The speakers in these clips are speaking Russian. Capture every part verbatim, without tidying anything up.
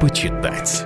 почитать.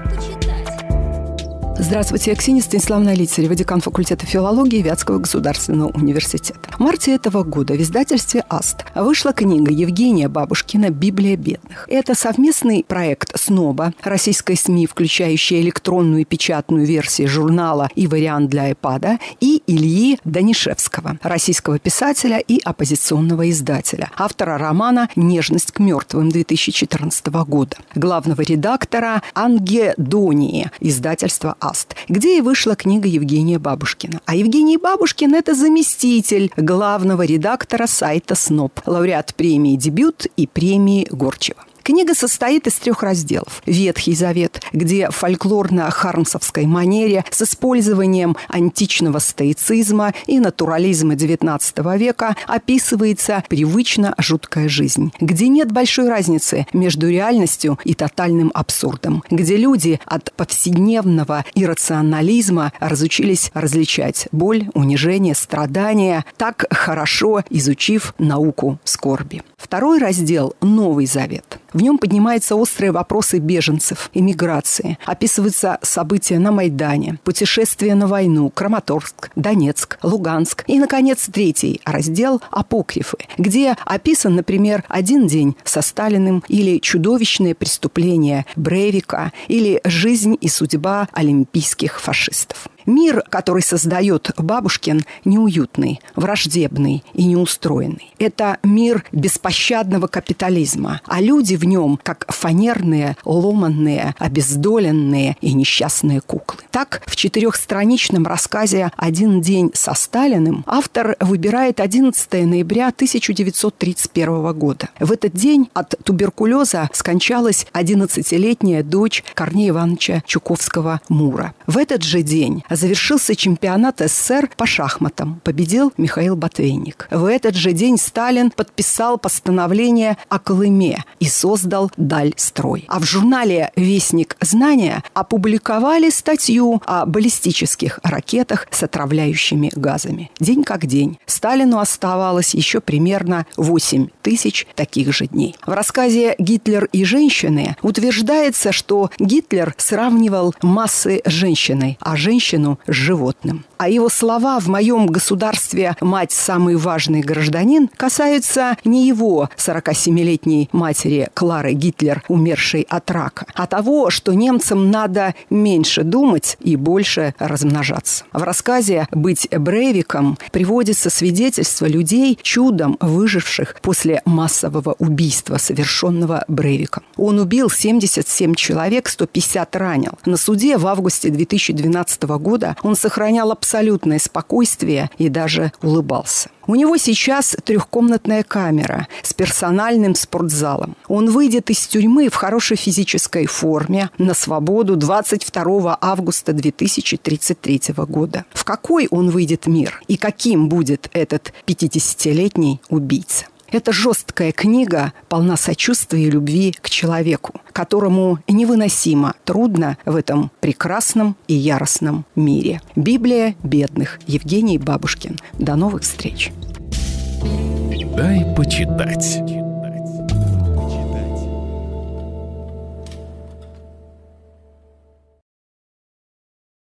Здравствуйте, я Ксения Станиславовна Лицарева, декан факультета филологии Вятского государственного университета. В марте этого года в издательстве «Аст» вышла книга Евгения Бабушкина «Библия бедных». Это совместный проект СНОБа, российской СМИ, включающая электронную и печатную версии журнала и вариант для iPad, и Ильи Данишевского, российского писателя и оппозиционного издателя, автора романа «Нежность к мертвым» две тысячи четырнадцатого года, главного редактора Ангедонии, издательства «Аст», где и вышла книга Евгения Бабушкина. А Евгений Бабушкин – это заместитель главного редактора сайта СНОБ, лауреат премии «Дебют» и премии Горчева. Книга состоит из трех разделов. Ветхий Завет, где в фольклорно-хармсовской манере с использованием античного стоицизма и натурализма девятнадцатого века описывается привычно жуткая жизнь, где нет большой разницы между реальностью и тотальным абсурдом, где люди от повседневного иррационализма разучились различать боль, унижение, страдания, так хорошо изучив науку скорби. Второй раздел – Новый Завет. В нем поднимаются острые вопросы беженцев, эмиграции. Описываются события на Майдане, путешествия на войну, Краматорск, Донецк, Луганск. И, наконец, третий раздел «Апокрифы», где описан, например, один день со Сталиным или чудовищные преступления Брейвика или жизнь и судьба олимпийских фашистов. Мир, который создает Бабушкин, неуютный, враждебный и неустроенный. Это мир беспощадного капитализма, а люди в нем как фанерные, ломанные, обездоленные и несчастные куклы. Так, в четырехстраничном рассказе «Один день со Сталиным» автор выбирает одиннадцатого ноября тысяча девятьсот тридцать первого года. В этот день от туберкулеза скончалась одиннадцатилетняя дочь Корнея Ивановича Чуковского-Мура. В этот же день завершился чемпионат СССР по шахматам. Победил Михаил Ботвинник. В этот же день Сталин подписал постановление о Колыме и создал Дальстрой. А в журнале «Вестник знания» опубликовали статью о баллистических ракетах с отравляющими газами. День как день. Сталину оставалось еще примерно восемь тысяч таких же дней. В рассказе «Гитлер и женщины» утверждается, что Гитлер сравнивал массы с женщиной, а женщину с животным. А его слова «в моем государстве мать самый важный гражданин» касаются не его сорокасемилетней матери Клары Гитлер, умершей от рака, а того, что немцам надо меньше думать и больше размножаться. В рассказе «Быть Брейвиком» приводится свидетельство людей, чудом выживших после массового убийства, совершенного Брейвиком. Он убил семьдесят семь человек, сто пятьдесят ранил. На суде в августе две тысячи двенадцатого года он сохранял абсолютное спокойствие и даже улыбался. У него сейчас трехкомнатная камера с персональным спортзалом. Он выйдет из тюрьмы в хорошей физической форме на свободу двадцать второго августа две тысячи тридцать третьего года. В какой он выйдет мир и каким будет этот пятидесятилетний убийца? Эта жесткая книга полна сочувствия и любви к человеку, которому невыносимо трудно в этом прекрасном и яростном мире. Библия бедных. Евгений Бабушкин. До новых встреч. Дай почитать.